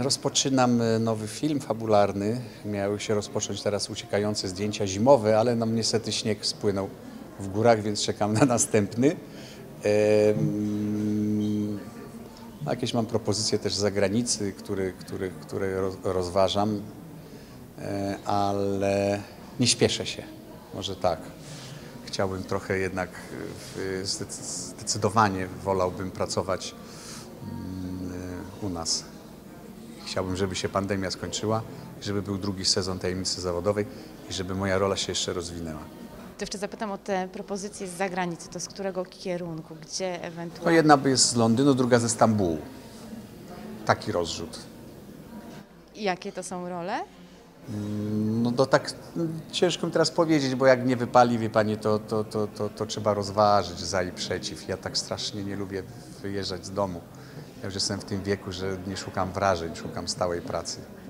Rozpoczynam nowy film fabularny. Miały się rozpocząć teraz uciekające zdjęcia zimowe, ale nam niestety śnieg spłynął w górach, więc czekam na następny. Jakieś mam propozycje też z zagranicy, które rozważam, ale nie śpieszę się, może tak. Chciałbym trochę jednak, zdecydowanie wolałbym pracować u nas. Chciałbym, żeby się pandemia skończyła, żeby był drugi sezon Tajemnicy Zawodowej i żeby moja rola się jeszcze rozwinęła. To jeszcze zapytam o te propozycje z zagranicy, to z którego kierunku, gdzie No ewentualnie? jedna jest z Londynu, druga ze Stambułu. Taki rozrzut. I jakie to są role? No to tak ciężko mi teraz powiedzieć, bo jak nie wypali, wie pani, to trzeba rozważyć za i przeciw. Ja tak strasznie nie lubię wyjeżdżać z domu. Ja już jestem w tym wieku, że nie szukam wrażeń, szukam stałej pracy.